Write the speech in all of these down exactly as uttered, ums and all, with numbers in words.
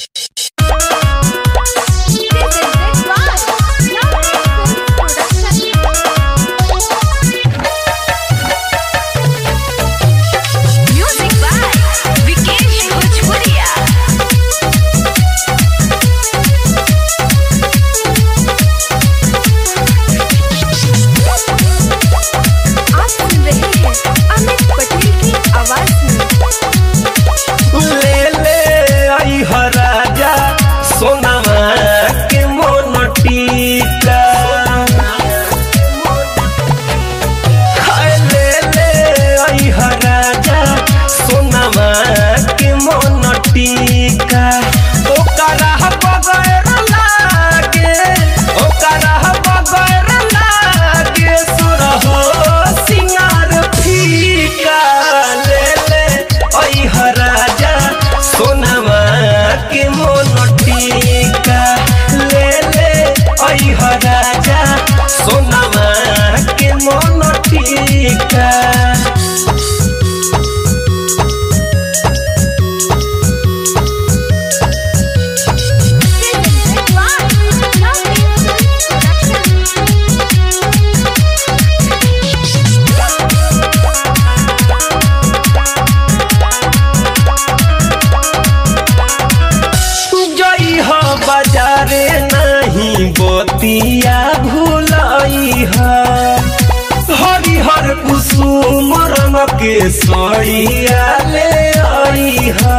पिया भूलाई है हरिहर कुसुम रंग के सड़िया ले आई है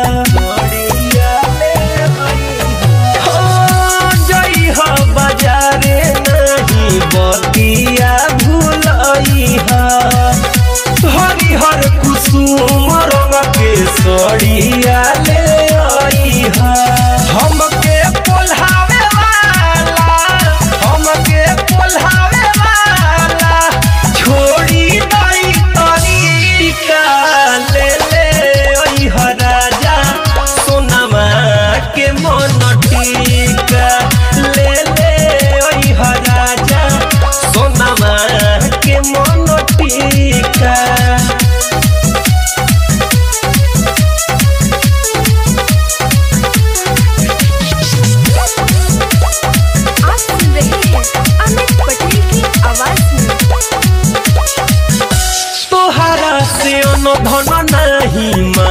जई है बाजारे नहीं बतिया भूलाई है हरिहर कुसुम रंग के सड़िया ले आई है हमके पोल्हावे पोल्हावे वाला छोड़ी नहीं तरीका ले ले ओई राजा सोनमा के मन टीका ले ले ओई राजा सोनमा के मन टीका धन नहीं